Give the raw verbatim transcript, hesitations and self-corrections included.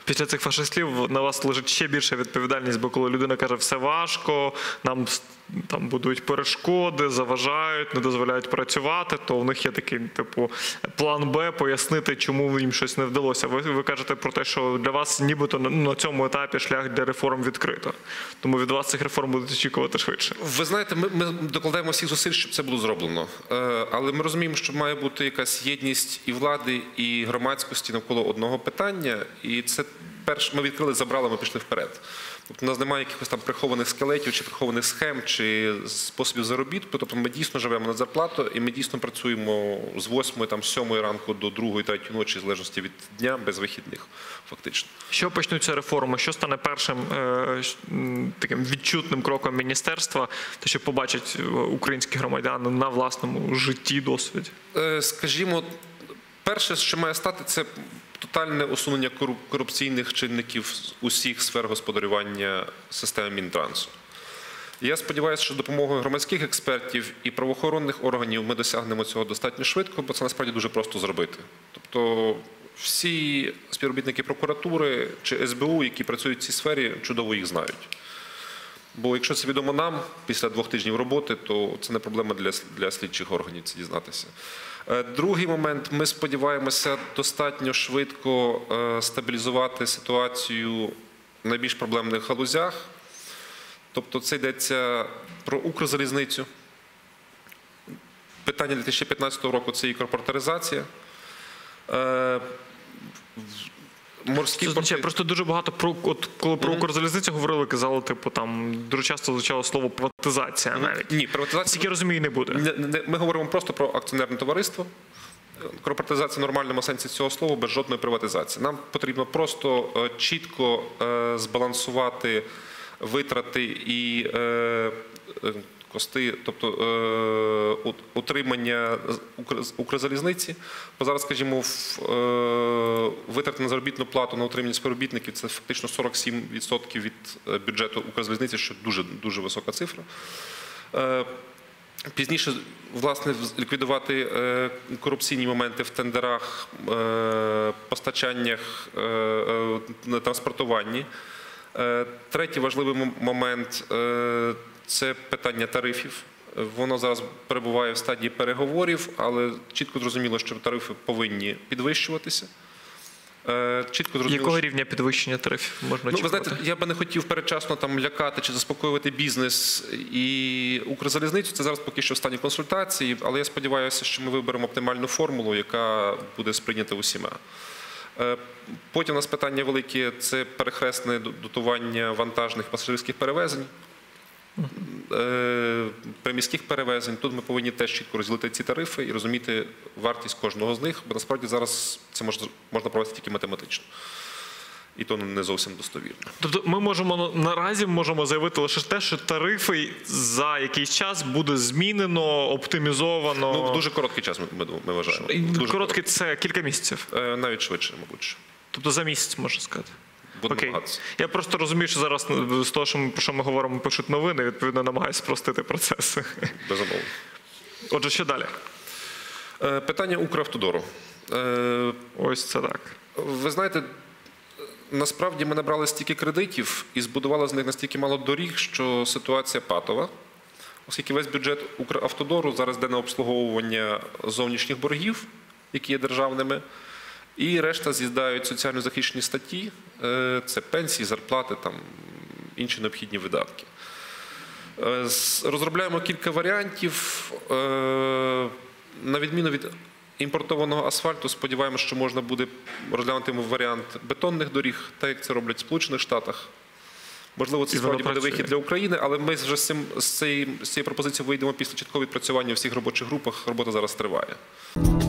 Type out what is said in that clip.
Після цих ваших слів на вас лежить ще більша відповідальність, бо коли людина каже, все важко, нам там будують перешкоди, заважають, не дозволяють працювати, то в них є такий, типу, план Б, пояснити, чому їм щось не вдалося. Ви, ви кажете про те, що для вас нібито на цьому етапі шлях для реформ відкрито. Тому від вас цих реформ будуть очікувати швидше. Ви знаєте, ми, ми докладаємо всіх зусиль, щоб це було зроблено. Але ми розуміємо, що має бути якась єдність і влади, і громадськості навколо одного питання. І це перше, ми відкрили, забрали, ми пішли вперед. Тобто у нас немає якихось там прихованих скелетів, чи прихованих схем, чи способів заробітку. Тобто ми дійсно живемо на зарплату, і ми дійсно працюємо з восьмої, там, сьомої ранку до другої, третьої ночі, в залежності від дня, без вихідних, фактично. Що почнуться реформи? Що стане першим е, таким відчутним кроком міністерства, те, що побачать українські громадяни на власному житті, досвіді? Е, скажімо, перше, що має стати, це тотальне усунення корупційних чинників з усіх сфер господарювання системи Мінтрансу. Я сподіваюся, що допомогою громадських експертів і правоохоронних органів ми досягнемо цього достатньо швидко, бо це насправді дуже просто зробити. Тобто всі співробітники прокуратури чи ес бе у, які працюють в цій сфері, чудово їх знають. Бо якщо це відомо нам після двох тижнів роботи, то це не проблема для, для слідчих органів це дізнатися. Другий момент. Ми сподіваємося достатньо швидко стабілізувати ситуацію в найбільш проблемних галузях. Тобто це йдеться про Укрзалізницю. Питання дві тисячі п'ятнадцятого року – це і корпоратизація. Морські це означає, просто дуже багато, про, от, коли про Укрзалізницю говорили, казали, типу, там дуже часто звучало слово приватизація навіть. Ні, приватизація, тільки розумію, не буде. Не, не, ми говоримо просто про акціонерне товариство. Корпоратизація в нормальному сенсі цього слова, без жодної приватизації. Нам потрібно просто е, чітко е, збалансувати витрати і е, е, кости, тобто е, утримання Укрзалізниці. Бо зараз, скажімо, в, е, витрати на заробітну плату на утримання співробітників – це фактично сорок сім відсотків від бюджету Укрзалізниці, що дуже, дуже висока цифра. Е, Пізніше, власне, ліквідувати е, корупційні моменти в тендерах, е, постачаннях, е, е, транспортуванні. Е, третій важливий момент е, – це питання тарифів. Воно зараз перебуває в стадії переговорів, але чітко зрозуміло, що тарифи повинні підвищуватися. Чітко зрозуміло, якого рівня підвищення тарифів можна очікувати? Ну, ви знаєте, я би не хотів передчасно там лякати чи заспокоювати бізнес і Укрзалізницю. Це зараз поки що в стані консультації, але я сподіваюся, що ми виберемо оптимальну формулу, яка буде сприйнята усіма. Потім у нас питання велике – це перехресне дотування вантажних пасажирських перевезень, приміських перевезень. Тут ми повинні теж чітко розділити ці тарифи і розуміти вартість кожного з них, бо насправді зараз це можна, можна провести тільки математично. І то не зовсім достовірно. Тобто ми можемо наразі можемо заявити лише те, що тарифи за якийсь час буде змінено, оптимізовано? Ну, в дуже короткий час ми, ми вважаємо. Дуже короткий – це кілька місяців? Навіть швидше, мабуть. Тобто за місяць, можна сказати? Окей. Я просто розумію, що зараз з того, що ми, про що ми говоримо, пишуть новини, відповідно намагаюся спростити процеси. Безумовно. Отже, що далі? Питання Укравтодору. Ось це так. Ви знаєте, насправді ми набрали стільки кредитів і збудували з них настільки мало доріг, що ситуація патова. Оскільки весь бюджет Укравтодору зараз йде на обслуговування зовнішніх боргів, які є державними, і решта з'їдають соціально захищені статті, це пенсії, зарплати, там, інші необхідні видатки. Розробляємо кілька варіантів. На відміну від імпортованого асфальту, сподіваємося, що можна буде розглянути варіант бетонних доріг, так як це роблять в Сполучених Штатах. Можливо, це справді буде вихід для України, але ми вже з, цим, з, цієї, з цієї пропозиції вийдемо після чіткого відпрацювання у всіх робочих групах. Робота зараз триває.